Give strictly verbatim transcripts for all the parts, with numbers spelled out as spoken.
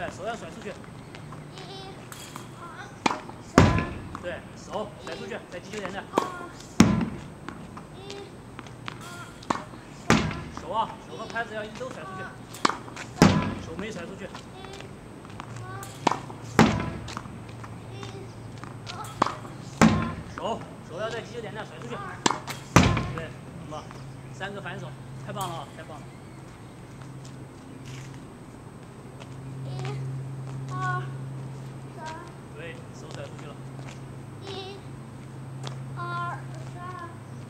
对，手要甩出去。 一、二、三。 对，手甩出去，在击球点的。 一、二、 手啊，手和拍子要一都甩出去。手没甩出去。手手要在击球点那甩出去。对，很棒，三个反手，太棒了啊，太棒了。 对，手甩出去了。 一、二、三。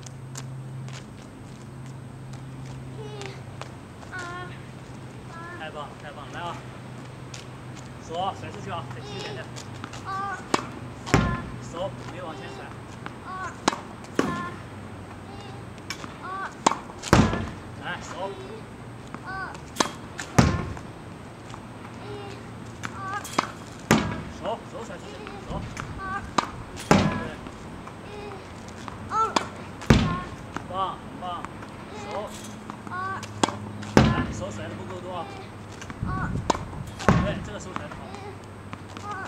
一、二、三。 太棒了，太棒了，来啊！手啊，甩出去啊，在击球点的。 二、三。 手没往前甩。 二、三。一、二。 来，手。 一、二。一、二。 手手甩出去，手。 棒，很棒，手，来，手甩的不够多。对，这个手甩的好。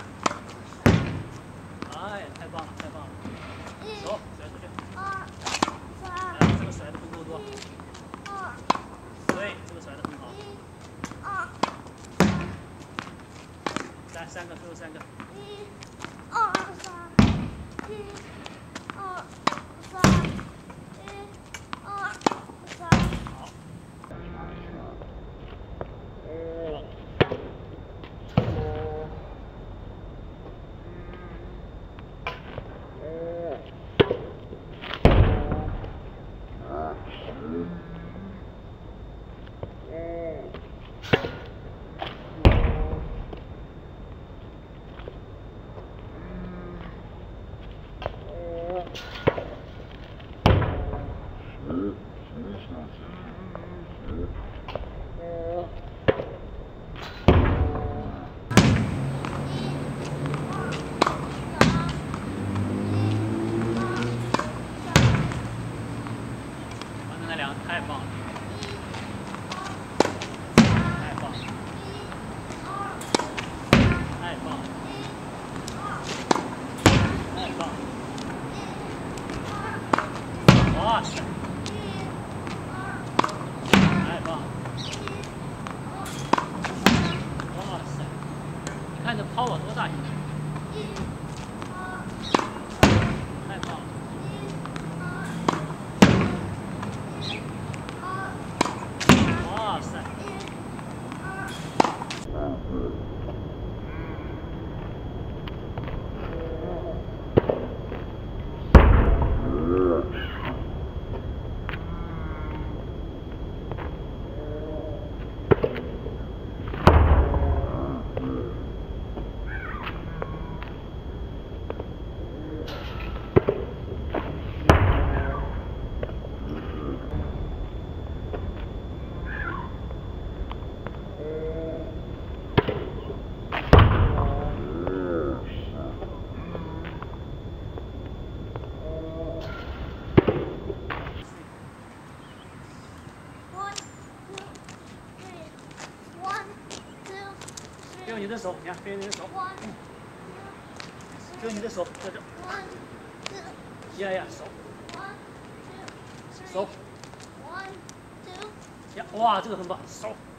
哎，太棒了，太棒了。手甩出去。来，这个甩的不够多。对，这个甩的很好。来，三个，最后三个。 一、二、三，一、二、三。 好。太棒了！太棒了！太棒了！太棒了！哇塞！太棒了！哇塞！你看这抛网多大劲！太棒了！ 哇塞！用你的手，你看，用你的手，用你的手在这。呀呀，手，手，呀，哇，这个很棒，手。